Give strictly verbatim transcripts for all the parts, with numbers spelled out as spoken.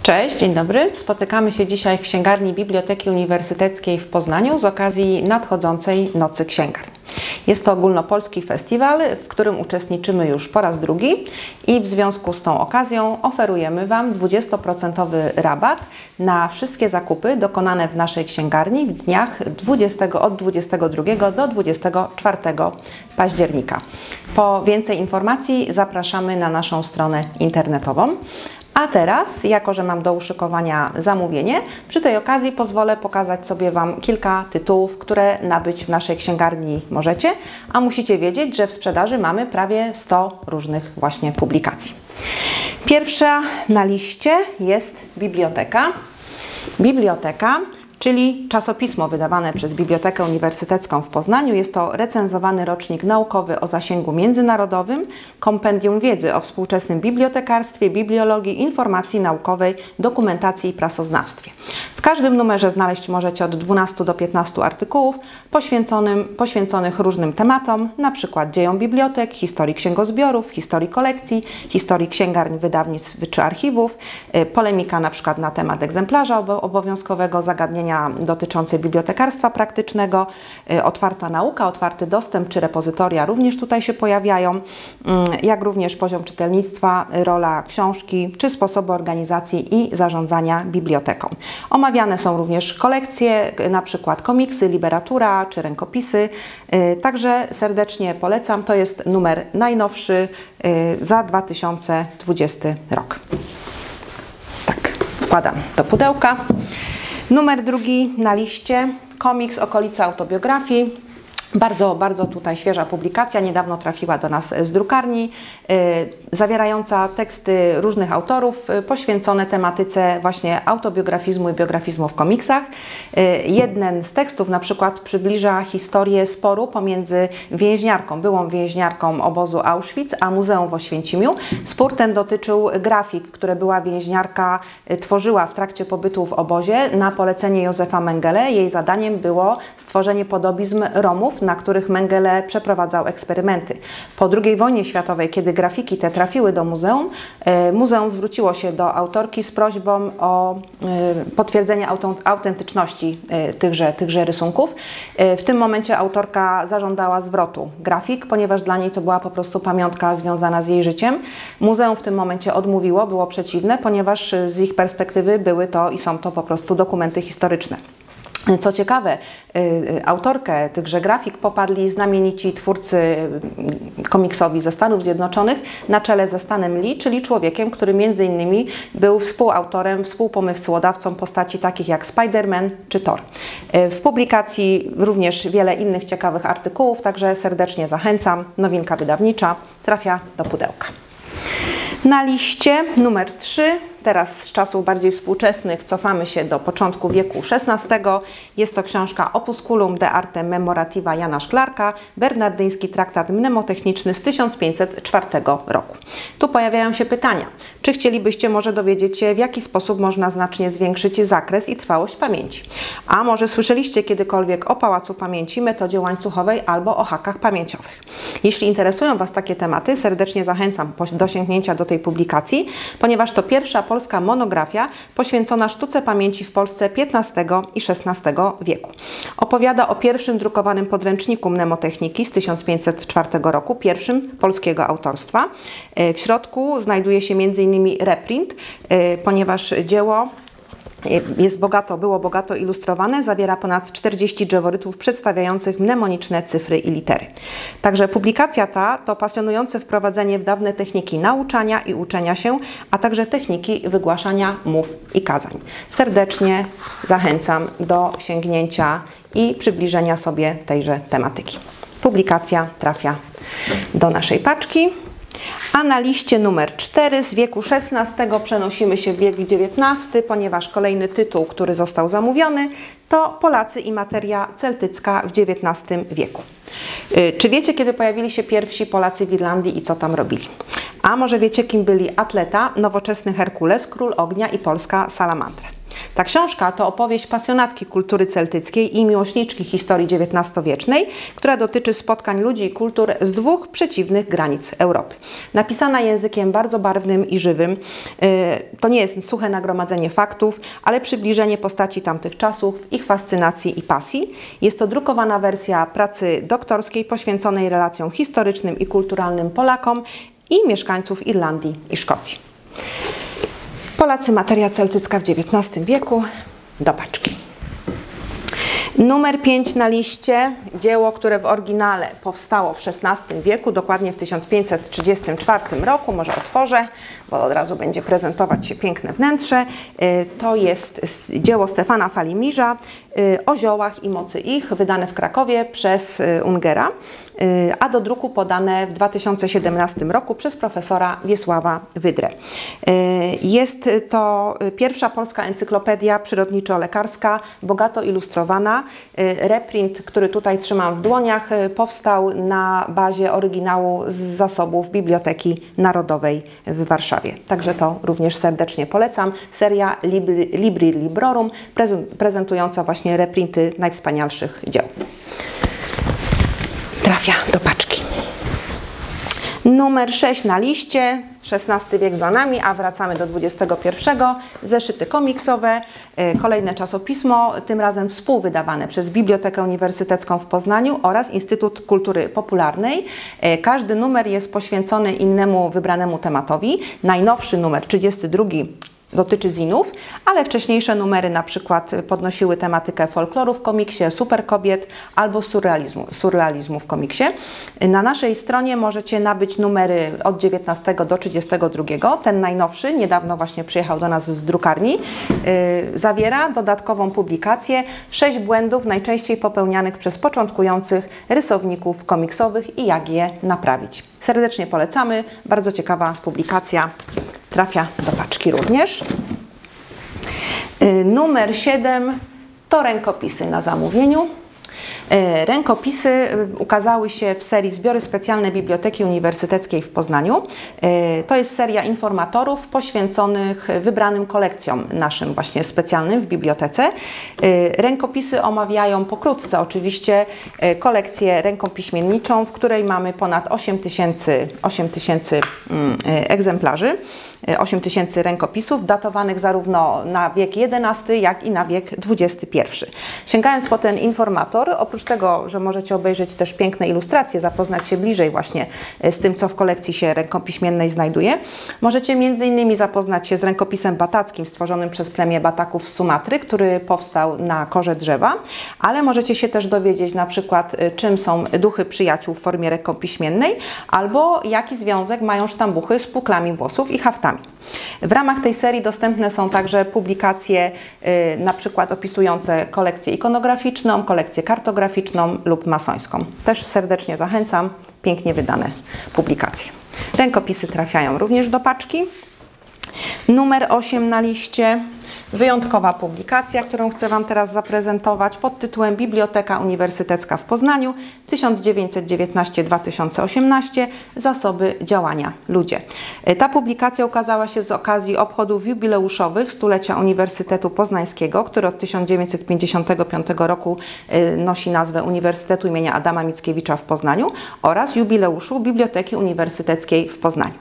Cześć, dzień dobry. Spotykamy się dzisiaj w księgarni Biblioteki Uniwersyteckiej w Poznaniu z okazji nadchodzącej Nocy Księgarni. Jest to ogólnopolski festiwal, w którym uczestniczymy już po raz drugi i w związku z tą okazją oferujemy Wam dwudziestoprocentowy rabat na wszystkie zakupy dokonane w naszej księgarni w dniach dwudziestego, od dwudziestego drugiego do dwudziestego czwartego października. Po więcej informacji zapraszamy na naszą stronę internetową. A teraz, jako że mam do uszykowania zamówienie, przy tej okazji pozwolę pokazać sobie Wam kilka tytułów, które nabyć w naszej księgarni możecie, a musicie wiedzieć, że w sprzedaży mamy prawie sto różnych właśnie publikacji. Pierwsza na liście jest biblioteka. Biblioteka, czyli czasopismo wydawane przez Bibliotekę Uniwersytecką w Poznaniu. Jest to recenzowany rocznik naukowy o zasięgu międzynarodowym, kompendium wiedzy o współczesnym bibliotekarstwie, bibliologii, informacji naukowej, dokumentacji i prasoznawstwie. W każdym numerze znaleźć możecie od dwunastu do piętnastu artykułów poświęconym, poświęconych różnym tematom, np. dziejom bibliotek, historii księgozbiorów, historii kolekcji, historii księgarni, wydawnictw czy archiwów, polemika np. na temat egzemplarza obowiązkowego, zagadnienia dotyczące bibliotekarstwa praktycznego, otwarta nauka, otwarty dostęp czy repozytoria również tutaj się pojawiają, jak również poziom czytelnictwa, rola książki czy sposoby organizacji i zarządzania biblioteką. Omawiane są również kolekcje, na przykład komiksy, literatura czy rękopisy, także serdecznie polecam. To jest numer najnowszy za dwa tysiące dwudziesty rok. Tak, wkładam do pudełka. Numer drugi na liście, komiks Okolice autobiografii. Bardzo, bardzo tutaj świeża publikacja, niedawno trafiła do nas z drukarni, yy, zawierająca teksty różnych autorów yy, poświęcone tematyce właśnie autobiografizmu i biografizmu w komiksach. Yy, jeden z tekstów na przykład przybliża historię sporu pomiędzy więźniarką, byłą więźniarką obozu Auschwitz, a muzeum w Oświęcimiu. Spór ten dotyczył grafik, które była więźniarka yy, tworzyła w trakcie pobytu w obozie na polecenie Józefa Mengele. Jej zadaniem było stworzenie podobizm Romów, na których Mengele przeprowadzał eksperymenty. Po drugiej wojnie światowej, kiedy grafiki te trafiły do muzeum, muzeum zwróciło się do autorki z prośbą o potwierdzenie autentyczności tychże, tychże rysunków. W tym momencie autorka zażądała zwrotu grafik, ponieważ dla niej to była po prostu pamiątka związana z jej życiem. Muzeum w tym momencie odmówiło, było przeciwne, ponieważ z ich perspektywy były to i są to po prostu dokumenty historyczne. Co ciekawe, autorkę tychże grafik poparli znamienici twórcy komiksowi ze Stanów Zjednoczonych na czele ze Stanem Lee, czyli człowiekiem, który między innymi był współautorem, współpomysłodawcą postaci takich jak Spider-Man czy Thor. W publikacji również wiele innych ciekawych artykułów, także serdecznie zachęcam. Nowinka wydawnicza trafia do pudełka. Na liście numer trzy, teraz z czasów bardziej współczesnych cofamy się do początku wieku szesnastego. Jest to książka Opusculum de Arte Memorativa Jana Szklarka, bernardyński traktat mnemotechniczny z tysiąc pięćset czwartego roku. Tu pojawiają się pytania. Czy chcielibyście może dowiedzieć się, w jaki sposób można znacznie zwiększyć zakres i trwałość pamięci? A może słyszeliście kiedykolwiek o Pałacu Pamięci, metodzie łańcuchowej albo o hakach pamięciowych? Jeśli interesują Was takie tematy, serdecznie zachęcam do sięgnięcia do tej publikacji, ponieważ to pierwsza polska monografia poświęcona sztuce pamięci w Polsce piętnastego i szesnastego wieku. Opowiada o pierwszym drukowanym podręczniku mnemotechniki z tysiąc pięćset czwartego roku, pierwszym polskiego autorstwa. W środku znajduje się między innymi reprint, ponieważ dzieło jest bogato, było bogato ilustrowane, zawiera ponad czterdzieści drzeworytów przedstawiających mnemoniczne cyfry i litery. Także publikacja ta to pasjonujące wprowadzenie w dawne techniki nauczania i uczenia się, a także techniki wygłaszania mów i kazań. Serdecznie zachęcam do sięgnięcia i przybliżenia sobie tejże tematyki. Publikacja trafia do naszej paczki. A na liście numer cztery z wieku szesnastego przenosimy się w wiek dziewiętnasty, ponieważ kolejny tytuł, który został zamówiony, to Polacy i materia celtycka w dziewiętnastym wieku. Czy wiecie, kiedy pojawili się pierwsi Polacy w Irlandii i co tam robili? A może wiecie, kim byli atleta, nowoczesny Herkules, król ognia i polska salamandra? Ta książka to opowieść pasjonatki kultury celtyckiej i miłośniczki historii dziewiętnastowiecznej, która dotyczy spotkań ludzi i kultur z dwóch przeciwnych granic Europy. Napisana językiem bardzo barwnym i żywym, to nie jest suche nagromadzenie faktów, ale przybliżenie postaci tamtych czasów, ich fascynacji i pasji. Jest to drukowana wersja pracy doktorskiej poświęconej relacjom historycznym i kulturalnym Polakom i mieszkańców Irlandii i Szkocji. Polacy, materia celtycka w dziewiętnastym wieku, do paczki. Numer pięć na liście, dzieło, które w oryginale powstało w szesnastym wieku, dokładnie w tysiąc pięćset trzydziestym czwartym roku. Może otworzę, bo od razu będzie prezentować się piękne wnętrze. To jest dzieło Stefana Falimirza o ziołach i mocy ich, wydane w Krakowie przez Ungera, a do druku podane w dwa tysiące siedemnastym roku przez profesora Wiesława Wydrę. Jest to pierwsza polska encyklopedia przyrodniczo-lekarska, bogato ilustrowana. Reprint, który tutaj trzymam w dłoniach, powstał na bazie oryginału z zasobów Biblioteki Narodowej w Warszawie. Także to również serdecznie polecam. Seria Libri, Libri Librorum, prezentująca właśnie reprinty najwspanialszych dzieł. Trafia do paczki. Numer sześć na liście, szesnasty wiek za nami, a wracamy do dwudziestego pierwszego. Zeszyty komiksowe, kolejne czasopismo, tym razem współwydawane przez Bibliotekę Uniwersytecką w Poznaniu oraz Instytut Kultury Popularnej. Każdy numer jest poświęcony innemu wybranemu tematowi. Najnowszy numer, trzydziesty drugi, dotyczy zinów, ale wcześniejsze numery na przykład podnosiły tematykę folkloru w komiksie, superkobiet albo surrealizmu, surrealizmu w komiksie. Na naszej stronie możecie nabyć numery od dziewiętnastego do trzydziestego drugiego. Ten najnowszy, niedawno właśnie przyjechał do nas z drukarni, yy, zawiera dodatkową publikację sześć błędów najczęściej popełnianych przez początkujących rysowników komiksowych i jak je naprawić. Serdecznie polecamy, bardzo ciekawa publikacja. Trafia do paczki również. Numer siedem to rękopisy na zamówieniu. Rękopisy ukazały się w serii Zbiory Specjalne Biblioteki Uniwersyteckiej w Poznaniu. To jest seria informatorów poświęconych wybranym kolekcjom naszym właśnie specjalnym w bibliotece. Rękopisy omawiają pokrótce oczywiście kolekcję rękopiśmienniczą, w której mamy ponad osiem tysięcy egzemplarzy. osiem tysięcy rękopisów datowanych zarówno na wiek jedenasty, jak i na wiek dwudziesty pierwszy. Sięgając po ten informator, oprócz tego, że możecie obejrzeć też piękne ilustracje, zapoznać się bliżej właśnie z tym, co w kolekcji się rękopiśmiennej znajduje, możecie między innymi zapoznać się z rękopisem batackim stworzonym przez plemię Bataków z Sumatry, który powstał na korze drzewa, ale możecie się też dowiedzieć na przykład, czym są duchy przyjaciół w formie rękopiśmiennej, albo jaki związek mają sztambuchy z puklami włosów i haftami. W ramach tej serii dostępne są także publikacje y, na przykład opisujące kolekcję ikonograficzną, kolekcję kartograficzną lub masońską. Też serdecznie zachęcam, pięknie wydane publikacje. Rękopisy trafiają również do paczki. Numer osiem na liście. Wyjątkowa publikacja, którą chcę Wam teraz zaprezentować pod tytułem Biblioteka Uniwersytecka w Poznaniu tysiąc dziewięćset dziewiętnaście do dwa tysiące osiemnaście. Zasoby działania ludzie. Ta publikacja ukazała się z okazji obchodów jubileuszowych stulecia Uniwersytetu Poznańskiego, który od tysiąc dziewięćset pięćdziesiątego piątego roku nosi nazwę Uniwersytetu imienia Adama Mickiewicza w Poznaniu oraz jubileuszu Biblioteki Uniwersyteckiej w Poznaniu.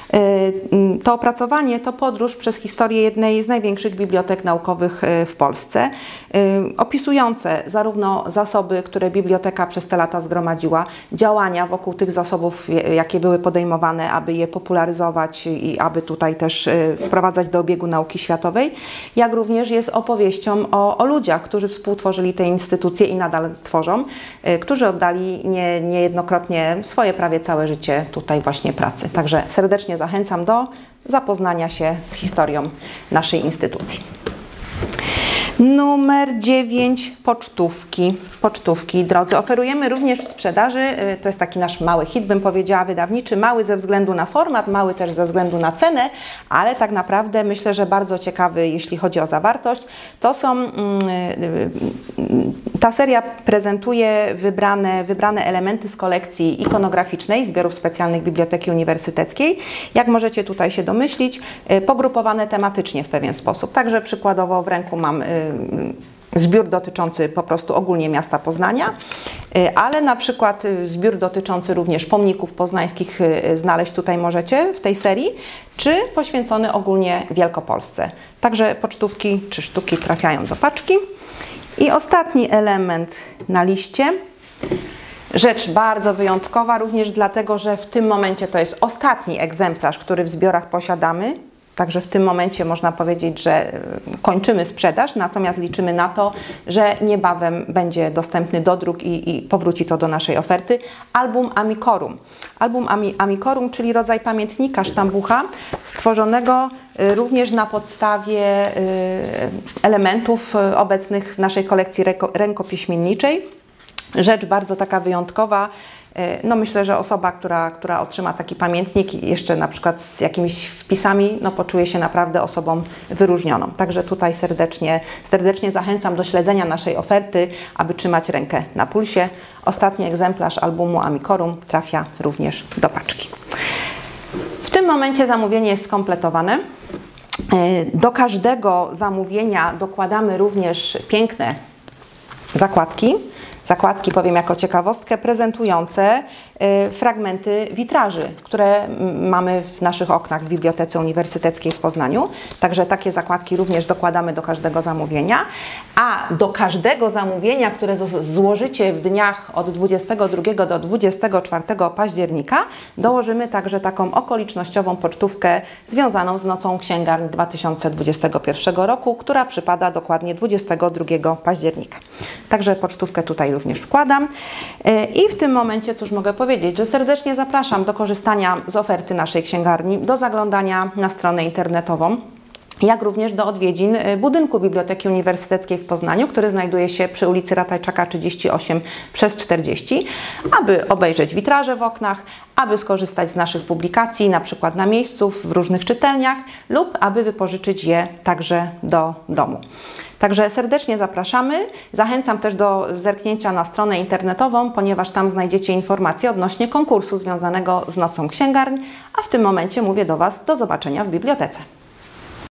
To opracowanie to podróż przez historię jednej z największych bibliotek naukowych w Polsce, opisujące zarówno zasoby, które biblioteka przez te lata zgromadziła, działania wokół tych zasobów, jakie były podejmowane, aby je popularyzować i aby tutaj też wprowadzać do obiegu nauki światowej, jak również jest opowieścią o, o ludziach, którzy współtworzyli te instytucje i nadal tworzą, którzy oddali nie, niejednokrotnie swoje prawie całe życie tutaj właśnie pracy. Także serdecznie zachęcam do zapoznania się z historią naszej instytucji. Numer dziewięć, pocztówki. Pocztówki, drodzy, oferujemy również w sprzedaży, to jest taki nasz mały hit, bym powiedziała, wydawniczy, mały ze względu na format, mały też ze względu na cenę, ale tak naprawdę myślę, że bardzo ciekawy, jeśli chodzi o zawartość. To są, ta seria prezentuje wybrane, wybrane elementy z kolekcji ikonograficznej zbiorów specjalnych Biblioteki Uniwersyteckiej. Jak możecie tutaj się domyślić, pogrupowane tematycznie w pewien sposób. Także przykładowo w ręku mam zbiór dotyczący po prostu ogólnie miasta Poznania, ale na przykład zbiór dotyczący również pomników poznańskich znaleźć tutaj możecie w tej serii, czy poświęcony ogólnie Wielkopolsce. Także pocztówki czy sztuki trafiają do paczki. I ostatni element na liście. Rzecz bardzo wyjątkowa, również dlatego, że w tym momencie to jest ostatni egzemplarz, który w zbiorach posiadamy. Także w tym momencie można powiedzieć, że kończymy sprzedaż, natomiast liczymy na to, że niebawem będzie dostępny dodruk i, i powróci to do naszej oferty. Album Amicorum. Album Ami, Amicorum, czyli rodzaj pamiętnika sztambucha, stworzonego również na podstawie elementów obecnych w naszej kolekcji rękopiśmienniczej. Rzecz bardzo taka wyjątkowa. No myślę, że osoba, która, która otrzyma taki pamiętnik jeszcze na przykład z jakimiś wpisami, no poczuje się naprawdę osobą wyróżnioną. Także tutaj serdecznie, serdecznie zachęcam do śledzenia naszej oferty, aby trzymać rękę na pulsie. Ostatni egzemplarz albumu Amicorum trafia również do paczki. W tym momencie zamówienie jest skompletowane. Do każdego zamówienia dokładamy również piękne zakładki. Zakładki, powiem jako ciekawostkę, prezentujące y, fragmenty witraży, które mamy w naszych oknach w Bibliotece Uniwersyteckiej w Poznaniu. Także takie zakładki również dokładamy do każdego zamówienia. A do każdego zamówienia, które złożycie w dniach od dwudziestego drugiego do dwudziestego czwartego października, dołożymy także taką okolicznościową pocztówkę związaną z Nocą Księgarni dwa tysiące dwudziestego pierwszego roku, która przypada dokładnie dwudziestego drugiego października. Także pocztówkę tutaj również wkładam. I w tym momencie cóż mogę powiedzieć, że serdecznie zapraszam do korzystania z oferty naszej księgarni, do zaglądania na stronę internetową, jak również do odwiedzin budynku Biblioteki Uniwersyteckiej w Poznaniu, który znajduje się przy ulicy Ratajczaka trzydzieści osiem przez czterdzieści, aby obejrzeć witraże w oknach, aby skorzystać z naszych publikacji, na przykład na miejscu, w różnych czytelniach lub aby wypożyczyć je także do domu. Także serdecznie zapraszamy. Zachęcam też do zerknięcia na stronę internetową, ponieważ tam znajdziecie informacje odnośnie konkursu związanego z Nocą Księgarni, a w tym momencie mówię do Was do zobaczenia w bibliotece.